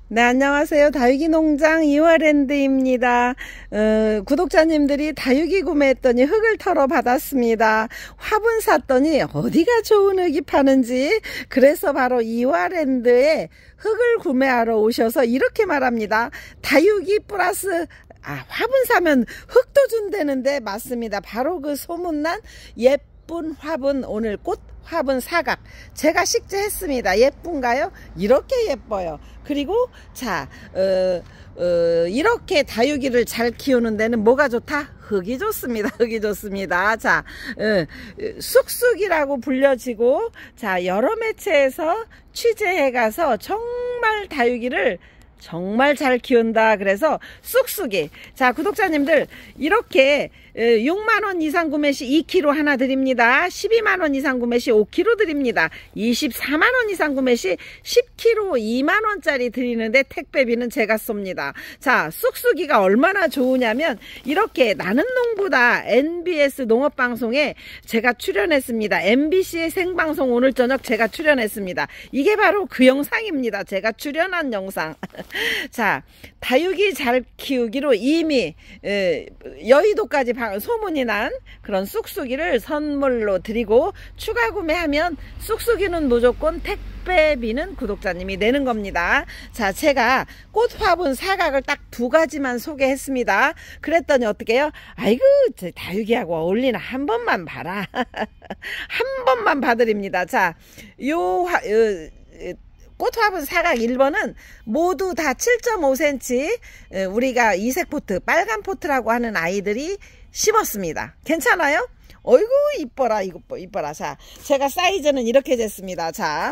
네, 안녕하세요. 다육이 농장 이화랜드입니다. 구독자님들이 다육이 구매했더니 흙을 털어 받았습니다. 화분 샀더니 어디가 좋은 흙이 파는지, 그래서 바로 이화랜드에 흙을 구매하러 오셔서 이렇게 말합니다. 다육이 플러스 화분 사면 흙도 준다는데, 맞습니다. 바로 그 소문난 예쁜 화분, 오늘 꽃 화분 사각 제가 식재했습니다. 예쁜가요? 이렇게 예뻐요. 그리고 자 이렇게 다육이를 잘 키우는 데는 뭐가 좋다? 흙이 좋습니다. 흙이 좋습니다. 자, 쑥쑥이라고 불려지고, 자, 여러 매체에서 취재해 가서 정말 다육이를 정말 잘 키운다. 그래서 쑥쑥이. 자, 구독자님들, 이렇게 6만원 이상 구매 시 2kg 하나 드립니다. 12만원 이상 구매 시 5kg 드립니다. 24만원 이상 구매 시 10kg 2만원짜리 드리는데 택배비는 제가 쏩니다. 자, 쑥쑥이가 얼마나 좋으냐면, 이렇게 나는 농부다 NBS 농업방송에 제가 출연했습니다. MBC의 생방송 오늘 저녁 제가 출연했습니다. 이게 바로 그 영상입니다. 제가 출연한 영상. 자, 다육이 잘 키우기로 이미 여의도까지 소문이 난 그런 쑥쑥이를 선물로 드리고, 추가 구매하면 쑥쑥이는 무조건 택배비는 구독자님이 내는 겁니다. 자, 제가 꽃 화분 사각을 딱 2가지만 소개했습니다. 그랬더니 어떻게 해요? 아이고, 저 다육이하고 어울리나, 한 번만 봐라. 한 번만 봐드립니다. 자, 꽃화분 사각 1번은 모두 다 7.5cm 우리가 이색 포트, 빨간 포트라고 하는 아이들이 심었습니다. 괜찮아요? 어이구 이뻐라, 이뻐라. 자, 제가 사이즈는 이렇게 쟀습니다. 자,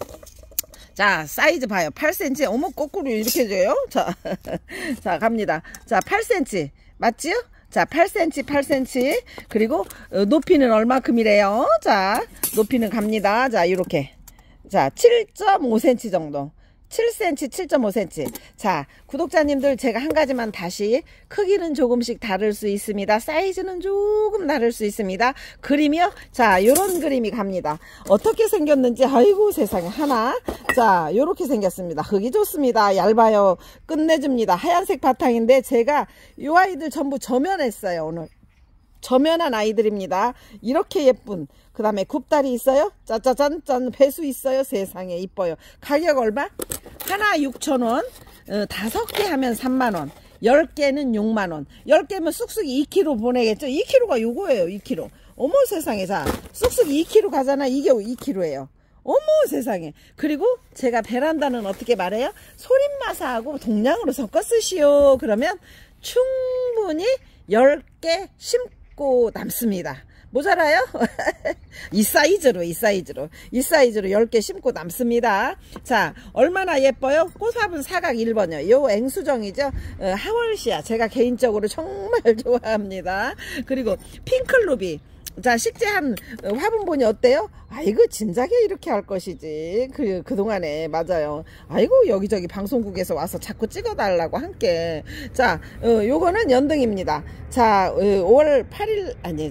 사이즈 봐요. 8cm. 어머, 거꾸로 이렇게 돼요. 자, 갑니다. 자, 8cm 맞지요? 자, 8cm. 그리고 높이는 얼마큼이래요? 자, 높이는 갑니다. 자, 이렇게. 자, 7.5cm 정도. 7cm, 7.5cm. 자, 구독자님들, 제가 한 가지만 다시, 크기는 조금씩 다를 수 있습니다. 사이즈는 조금 다를 수 있습니다. 그림이요? 자, 요런 그림이 갑니다. 어떻게 생겼는지, 아이고 세상에, 하나. 자, 요렇게 생겼습니다. 흙이 좋습니다. 얇아요. 끝내줍니다. 하얀색 바탕인데 제가 요 아이들 전부 저면했어요. 오늘 저면한 아이들입니다. 이렇게 예쁜, 그 다음에 굽다리 있어요. 짜짜짠짠, 배수 있어요. 세상에 이뻐요. 가격 얼마? 하나 6,000원, 5개 하면 3만원, 10개는 6만원. 10개면 쑥쑥이 2kg 보내겠죠. 2kg가 요거예요. 2kg. 어머 세상에. 자, 쑥쑥이 2kg 가잖아. 이게 2kg예요. 어머 세상에. 그리고 제가 베란다는 어떻게 말해요? 소림마사하고 동량으로 섞어 쓰시오. 그러면 충분히 10개 심고 남습니다. 모자라요? 이 사이즈로 10개 심고 남습니다. 자, 얼마나 예뻐요? 꽃화분 사각 1번이요. 요 앵수정이죠. 하월시아. 제가 개인적으로 정말 좋아합니다. 그리고 핑클루비. 자, 식재한 화분본이 어때요? 아이고, 진작에 이렇게 할 것이지. 그동안에, 맞아요. 아이고, 여기저기 방송국에서 와서 자꾸 찍어달라고 함께. 자, 요거는 연등입니다. 자, 5월 8일, 아니,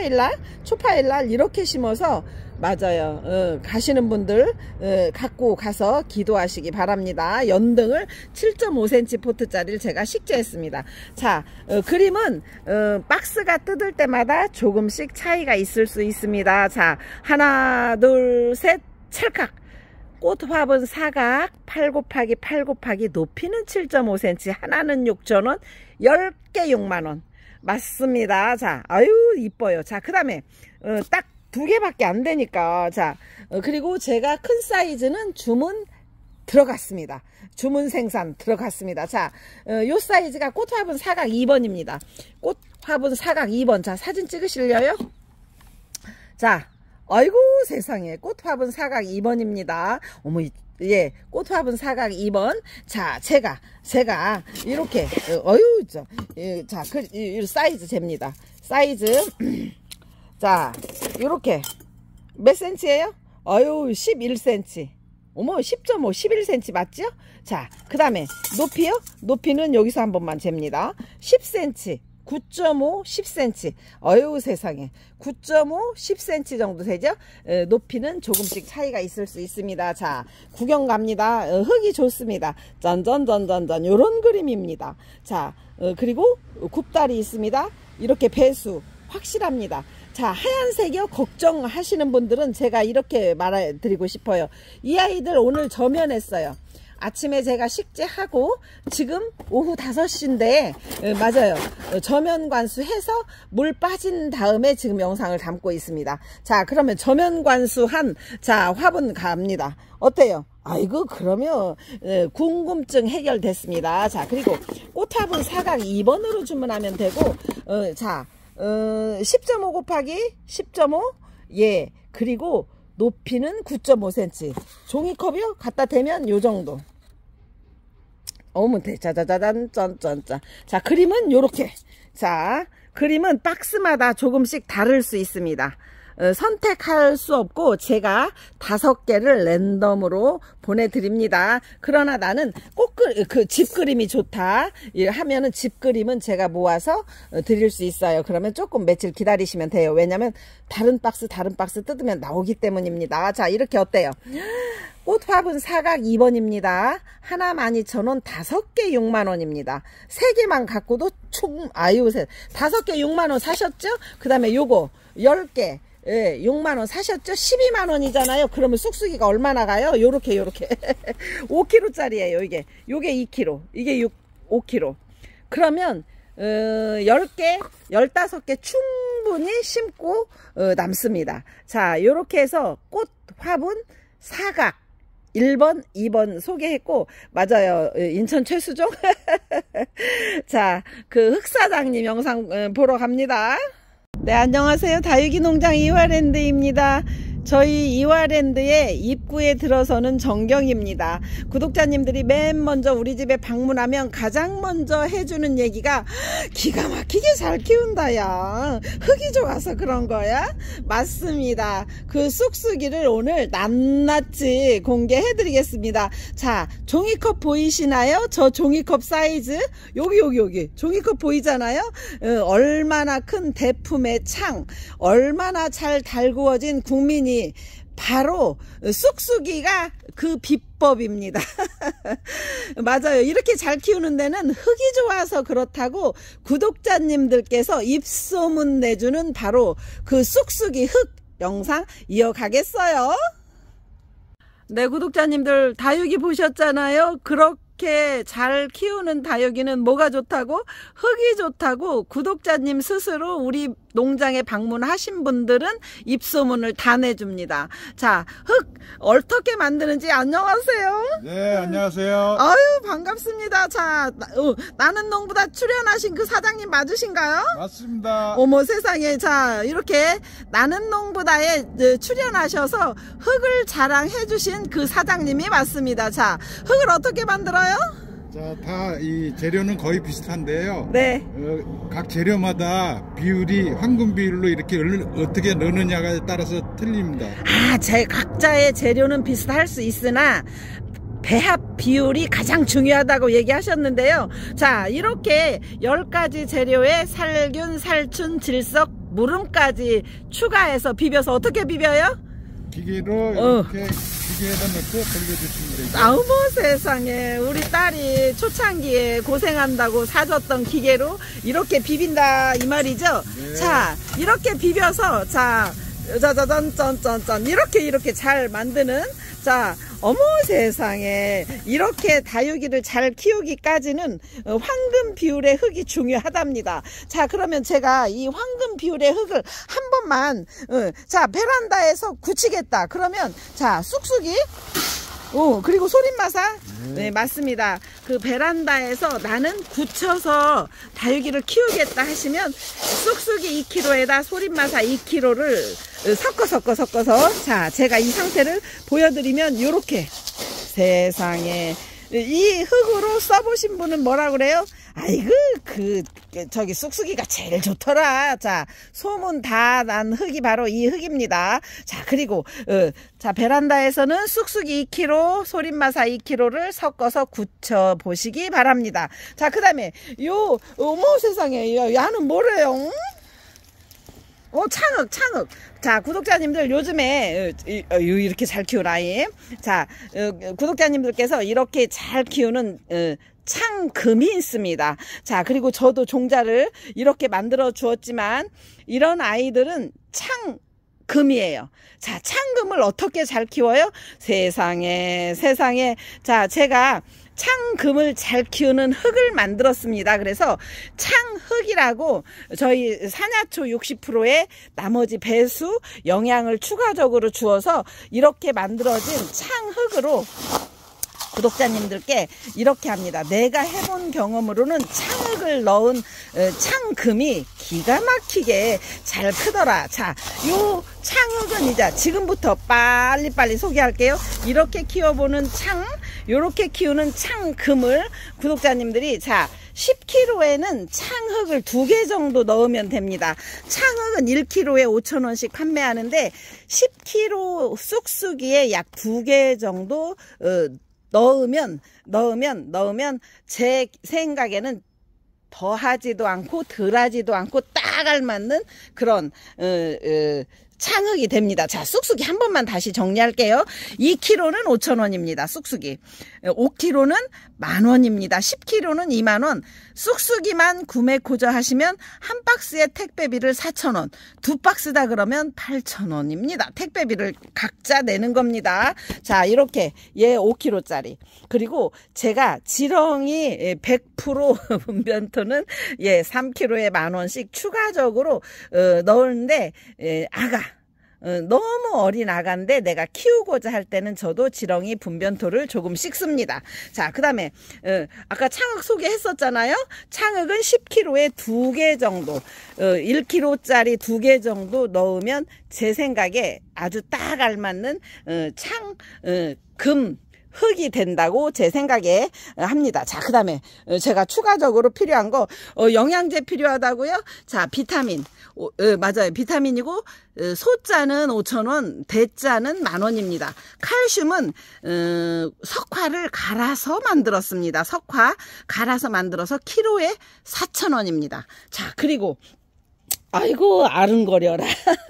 초파일날 이렇게 심어서, 맞아요. 가시는 분들 갖고 가서 기도하시기 바랍니다. 연등을 7.5cm 포트짜리를 제가 식재했습니다. 자, 그림은 박스가 뜯을 때마다 조금씩 차이가 있을 수 있습니다. 자, 하나 둘 셋 찰칵. 꽃화분 사각 8×8× 높이는 7.5cm, 하나는 6,000원, 10개 6만원. 맞습니다. 자, 아유 이뻐요. 자, 그 다음에 딱 2개밖에 안 되니까. 자, 그리고 제가 큰 사이즈는 주문 들어갔습니다. 주문 생산 들어갔습니다. 자, 요 사이즈가 꽃화분 사각 2번입니다. 꽃화분 사각 2번. 자, 사진 찍으실래요? 자, 아이고 세상에, 꽃화분 사각 2번입니다. 어머, 예, 꽃화분 사각 2번. 자, 제가 이렇게 자, 사이즈 잽니다. 사이즈. 자, 요렇게 몇 cm예요? 아유, 11cm. 어머, 10.5, 11cm 맞죠? 자, 그 다음에 높이요? 높이는 여기서 한 번만 잽니다. 10cm. 9.5, 10cm. 어휴 세상에. 9.5, 10cm 정도 되죠? 높이는 조금씩 차이가 있을 수 있습니다. 자, 구경 갑니다. 흙이 좋습니다. 짠짠짠짠짠 요런 그림입니다. 자, 그리고 굽다리 있습니다. 이렇게 배수 확실합니다. 자, 하얀색이요? 걱정하시는 분들은 제가 이렇게 말해드리고 싶어요. 이 아이들 오늘 저면했어요. 아침에 제가 식재하고 지금 오후 5시인데 맞아요. 저면 관수해서 물 빠진 다음에 지금 영상을 담고 있습니다. 자, 그러면 저면 관수한 자 화분 갑니다. 어때요? 아이고 그러면 궁금증 해결됐습니다. 자, 그리고 꽃화분 사각 2번으로 주문하면 되고 자 10.5 곱하기 10.5 예, 그리고 높이는 9.5cm. 종이컵이요? 갖다 대면 요 정도. 어머, 짜자자잔, 짠짠짠. 자, 그림은 요렇게. 자, 그림은 박스마다 조금씩 다를 수 있습니다. 선택할 수 없고 제가 5개를 랜덤으로 보내드립니다. 그러나 나는 꼭 그 집 그림이 좋다 하면은 집 그림은 제가 모아서 드릴 수 있어요. 그러면 조금 며칠 기다리시면 돼요. 왜냐면 다른 박스 뜯으면 나오기 때문입니다. 자, 이렇게 어때요? 꽃화분 사각 2번입니다. 하나 12,000원, 5개 6만원입니다. 3개만 갖고도 아유, 5개 6만원 사셨죠? 그 다음에 요거 10개. 예, 6만원 사셨죠? 12만원이잖아요. 그러면 쑥쑥이가 얼마나 가요? 요렇게 5kg짜리예요. 요게 2kg, 이게 5kg. 그러면 10개 15개 충분히 심고 남습니다. 자, 요렇게 해서 꽃 화분 사각 1번 2번 소개했고 맞아요. 인천 최수종 자, 그 흑사장님 영상 보러 갑니다. 네, 안녕하세요. 다육이 농장 이화랜드입니다. 저희 이화랜드의 입구에 들어서는 정경입니다. 구독자님들이 맨 먼저 우리 집에 방문하면 가장 먼저 해주는 얘기가 기가 막히게 잘 키운다 야, 흙이 좋아서 그런 거야? 맞습니다. 그 쑥쑥이를 오늘 낱낱이 공개해 드리겠습니다. 자, 종이컵 보이시나요? 저 종이컵 사이즈 여기 종이컵 보이잖아요. 얼마나 큰 대품의 창, 얼마나 잘 달구어진 국민이 바로 쑥쑥이가 그 비법입니다. 맞아요. 이렇게 잘 키우는 데는 흙이 좋아서 그렇다고 구독자님들께서 입소문 내주는 바로 그 쑥쑥이 흙 영상 이어가겠어요. 네, 구독자님들 다육이 보셨잖아요. 그렇게 잘 키우는 다육이는 뭐가 좋다고? 흙이 좋다고 구독자님 스스로 우리 농장에 방문하신 분들은 입소문을 다 내줍니다. 자, 흙 어떻게 만드는지 안녕하세요. 네, 안녕하세요. 아유, 반갑습니다. 자, 나는 농부다 출연하신 그 사장님 맞으신가요? 맞습니다. 어머 세상에. 자, 이렇게 나는 농부다에 출연하셔서 흙을 자랑해 주신 그 사장님이 맞습니다. 자, 흙을 어떻게 만들어요? 자, 다 이 재료는 거의 비슷한데요. 네. 각 재료마다 비율이 황금 비율로 이렇게 어떻게 넣느냐에 따라서 틀립니다. 아, 각자의 재료는 비슷할 수 있으나 배합 비율이 가장 중요하다고 얘기하셨는데요. 자, 이렇게 10가지 재료에 살균, 살춘, 질석, 무름까지 추가해서 비벼서 어떻게 비벼요? 기계로 이렇게 기계에다 넣고 돌려주시면 되죠. 아우 세상에, 우리 딸이 초창기에 고생한다고 사줬던 기계로 이렇게 비빈다 이 말이죠. 네. 자, 이렇게 비벼서 자, 짜자잔 이렇게 잘 만드는, 자, 어머 세상에, 이렇게 다육이를 잘 키우기까지는 황금 비율의 흙이 중요하답니다. 자, 그러면 제가 이 황금 비율의 흙을 한 번만 자, 베란다에서 굳히겠다 그러면 자, 쑥쑥이 그리고 소림마사 네, 맞습니다. 그 베란다에서 나는 굳혀서 다육이를 키우겠다 하시면 쑥쑥이 2kg에다 소림마사 2kg를 섞어서 자, 제가 이 상태를 보여드리면 요렇게 세상에 이 흙으로 써보신 분은 뭐라 그래요? 아이고, 저기 쑥쑥이가 제일 좋더라. 자, 소문 다 난 흙이 바로 이 흙입니다. 자, 그리고, 자, 베란다에서는 쑥쑥이 2kg, 소림마사 2kg를 섞어서 굳혀 보시기 바랍니다. 자, 그 다음에, 어머 세상에, 야는 뭐래요? 창흑. 자, 구독자님들 요즘에 이렇게 잘 키운 아이. 자, 구독자님들께서 이렇게 잘 키우는 창금이 있습니다. 자, 그리고 저도 종자를 이렇게 만들어 주었지만 이런 아이들은 창금이에요. 자, 창금을 어떻게 잘 키워요? 세상에. 자, 제가 창금을 잘 키우는 흙을 만들었습니다. 그래서 창흙이라고 저희 산야초 60%의 나머지 배수 영양을 추가적으로 주어서 이렇게 만들어진 창흙으로 구독자님들께 이렇게 합니다. 내가 해본 경험으로는 창흙을 넣은 창금이 기가 막히게 잘 크더라. 자, 요 창흙은 이제 지금부터 빨리빨리 소개할게요. 이렇게 키워보는 요렇게 키우는 창금을 구독자님들이, 자, 10kg에는 창흙을 2개 정도 넣으면 됩니다. 창흙은 1kg에 5,000원씩 판매하는데 10kg 쑥쑥이에 약 2개 정도 넣으면 제 생각에는 더하지도 않고 덜하지도 않고 딱 알맞는 그런 창흙이 됩니다. 자, 쑥쑥이 한 번만 다시 정리할게요. 2kg는 5,000원입니다. 쑥쑥이. 5kg는 10,000원입니다. 10kg는 20,000원. 쑥쑥이만 구매 고정하시면 한 박스에 택배비를 4,000원. 2박스다 그러면 8,000원입니다. 택배비를 각자 내는 겁니다. 자, 이렇게 얘 5kg짜리. 그리고 제가 지렁이 100% 분변토는 3kg에 10,000원씩 추가적으로 넣었는데 너무 어린 아가인데 내가 키우고자 할 때는 저도 지렁이 분변토를 조금 씻습니다. 자, 그 다음에 아까 창흙 소개했었잖아요. 창흙은 10kg에 2개 정도 1kg짜리 2개 정도 넣으면 제 생각에 아주 딱 알맞는 금 흙이 된다고 제 생각에 합니다. 자, 그 다음에 제가 추가적으로 필요한 거 영양제 필요하다고요? 자, 비타민 맞아요. 비타민이고 소자는 5,000원, 대자는 10,000원입니다. 칼슘은 석화를 갈아서 만들었습니다. 석화 갈아서 만들어서 키로에 4,000원입니다. 자, 그리고 아이고 아른거려라.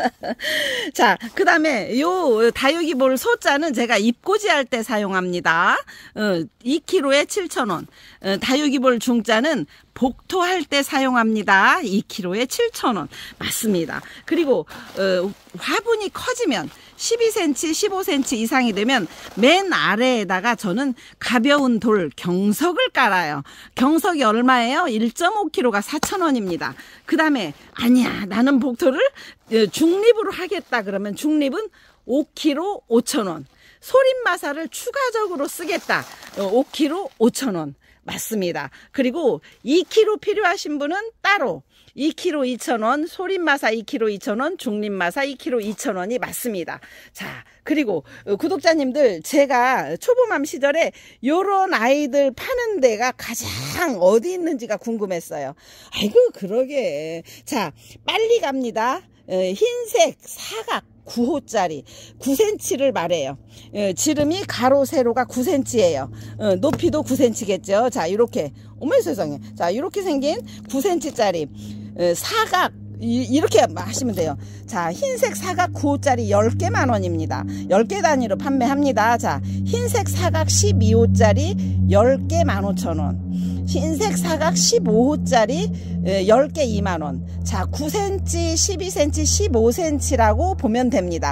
자, 그 다음에 요 다육이볼 소자는 제가 잎꽂이 할 때 사용합니다. 2kg에 7,000원. 다육이볼 중자는 복토할 때 사용합니다. 2kg에 7,000원. 맞습니다. 그리고 화분이 커지면 12cm, 15cm 이상이 되면 맨 아래에다가 저는 가벼운 돌 경석을 깔아요. 경석이 얼마예요? 1.5kg가 4,000원입니다. 그 다음에 아니야, 나는 복토를 중립으로 하겠다 그러면 중립은 5kg 5,000원. 소림마사를 추가적으로 쓰겠다. 5kg 5,000원. 맞습니다. 그리고 2kg 필요하신 분은 따로 2kg 2,000원, 소림마사 2kg 2,000원, 중립마사 2kg 2,000원이 맞습니다. 자, 그리고 구독자님들, 제가 초보맘 시절에 요런 아이들 파는 데가 가장 어디 있는지가 궁금했어요. 아이고, 그러게. 자, 빨리 갑니다. 흰색 사각 9호짜리 9cm를 말해요. 지름이 가로 세로가 9cm예요. 높이도 9cm겠죠. 자, 이렇게 어머 세상에. 자, 이렇게 생긴 9cm짜리 사각 이렇게 하시면 돼요. 자, 흰색 사각 9호짜리 10개 10,000원입니다. 10개 단위로 판매합니다. 자, 흰색 사각 12호짜리 10개 15,000원. 흰색 사각 15호짜리 10개 20,000원. 자, 9cm, 12cm, 15cm라고 보면 됩니다.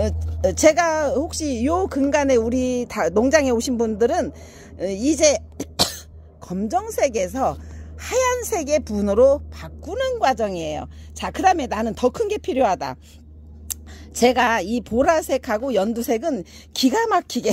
제가 혹시 요 근간에 우리 농장에 오신 분들은 이제 검정색에서 하얀색의 분으로 바꾸는 과정이에요. 자, 그 다음에 나는 더 큰 게 필요하다. 제가 이 보라색하고 연두색은 기가 막히게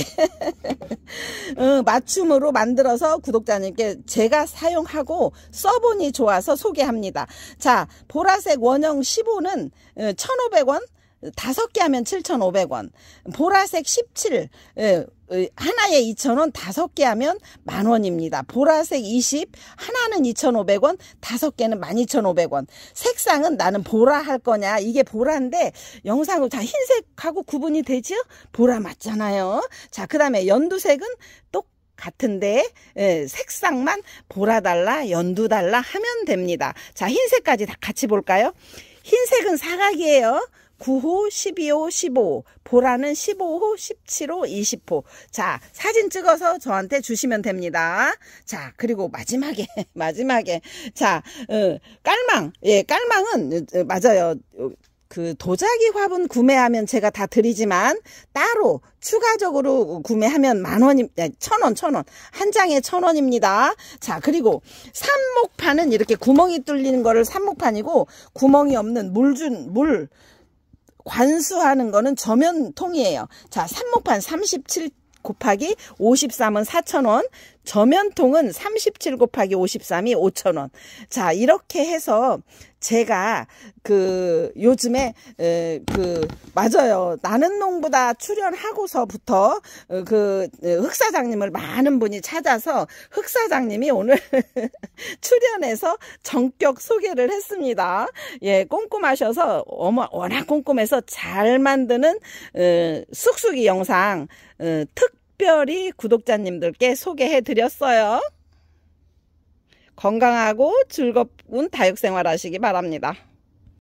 맞춤으로 만들어서 구독자님께 제가 사용하고 써보니 좋아서 소개합니다. 자, 보라색 원형 15는 1,500원, 5개 하면 7,500원. 보라색 17, 하나에 2,000원, 5개 하면 10,000원입니다. 보라색 20, 하나는 2,500원, 5개는 12,500원. 색상은 나는 보라 할 거냐? 이게 보라인데 영상으로 다 흰색하고 구분이 되죠? 보라 맞잖아요. 자, 그 다음에 연두색은 같은데 색상만 보라 달라, 연두 달라 하면 됩니다. 자, 흰색까지 다 같이 볼까요? 흰색은 사각이에요. 9호, 12호, 15호. 보라는 15호, 17호, 20호. 자, 사진 찍어서 저한테 주시면 됩니다. 자, 그리고 마지막에 자, 깔망. 예, 깔망은 맞아요. 그 도자기 화분 구매하면 제가 다 드리지만 따로 추가적으로 구매하면 10,000원, 1,000원. 한 장에 1,000원입니다. 자, 그리고 삽목판은 이렇게 구멍이 뚫리는 거를 삽목판이고, 구멍이 없는 물 관수하는 거는 저면통이에요. 자, 삽목판 37 곱하기 53은 4,000원, 저면통은 37 곱하기 53이 5,000원. 자, 이렇게 해서 제가 요즘에 맞아요. 나는 농부다 출연하고서부터 흑사장님을 많은 분이 찾아서 흑사장님이 오늘 출연해서 전격 소개를 했습니다. 예, 꼼꼼하셔서 워낙 꼼꼼해서 잘 만드는 쑥쑥이 영상 특별히 구독자님들께 소개해 드렸어요. 건강하고 즐거운 다육생활 하시기 바랍니다.